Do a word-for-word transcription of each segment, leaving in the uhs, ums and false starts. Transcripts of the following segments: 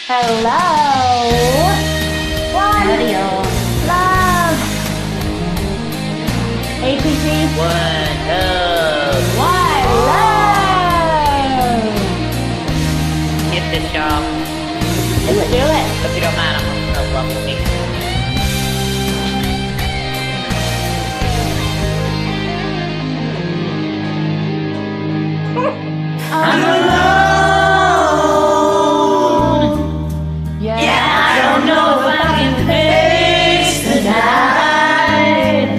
Hello. One. Howdy, y'all. Love. A T C. One love. One love. Get this, y'all. Let's do it. If you don't mind, I'm gonna love with me. I'm alone. Yeah. yeah, I don't know if I can face the night.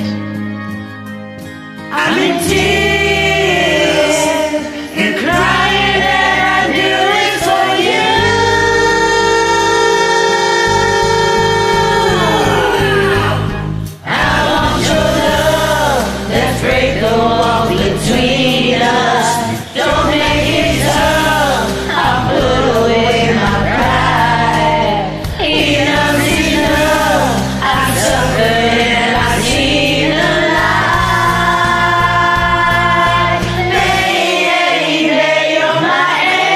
I'm in tears and crying, and I do it for you. I want your love. Let's break the wall between us. Don't make it tough. I'll put away my pride. Enough's enough. I've suffered and I've seen the light. Baby, you're my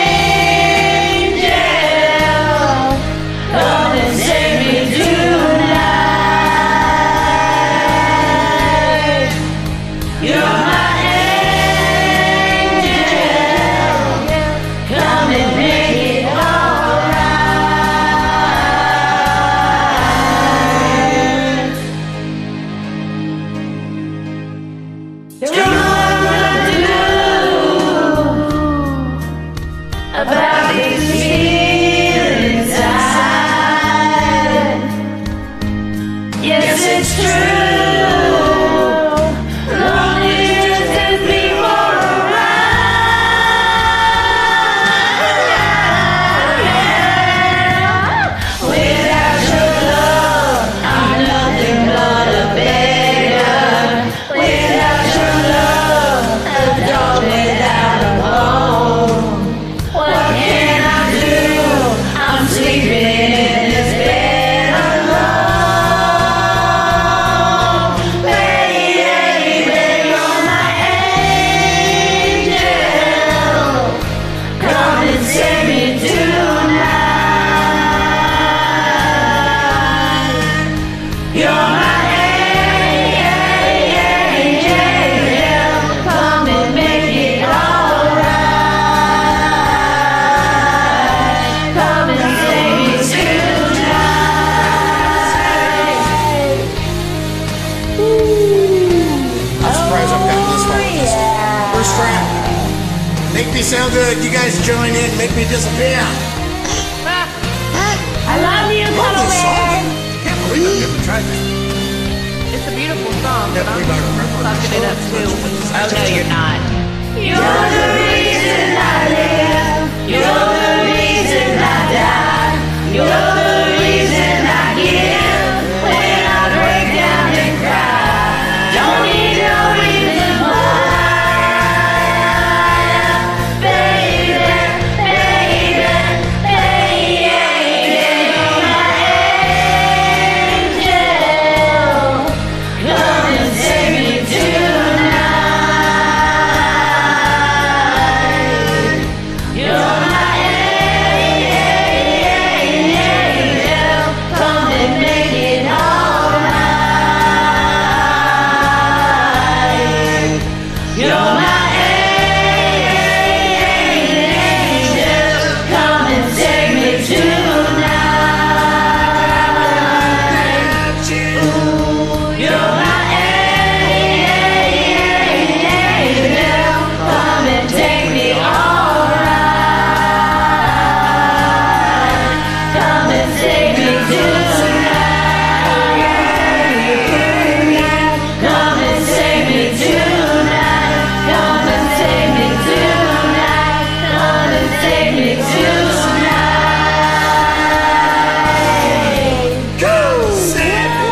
angel. Come and save me tonight. You're my come and make it alright. Don't know what to do about these feelings inside. Yes, it's true. Make me sound good. You guys join in. Make me disappear. I love you, Color Man. I can't believe I've never tried that. It's a beautiful song, but Never I'm learned to remember fucking it up too. Oh, no, you're not. You're the reason I live. You're the reason I die. You're the reason I give when I break down and cry. Don't need no reason why, baby, baby, baby. You're my angel. Come and save me tonight. You're my angel. Come and make it alright. You're my angel. Come and save me tonight. Ooh, you're my angel. Come and take me alright. Come and take me tonight. Come and save me tonight. Come and save me tonight. Come and save me tonight. Go! Save me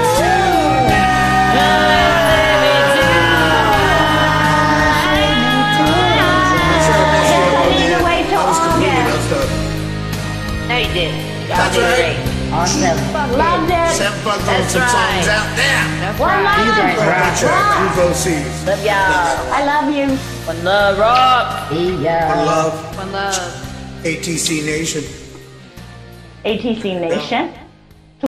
No, you didn't. Y'all That's did right. great. Awesome. Loved it. Seven fun throwing That's some right. songs out there. That's One right. love. Right. Check. Two C's. Love y'all. I love you. One love, rock. One love. One love. A T C Nation. A T C Nation.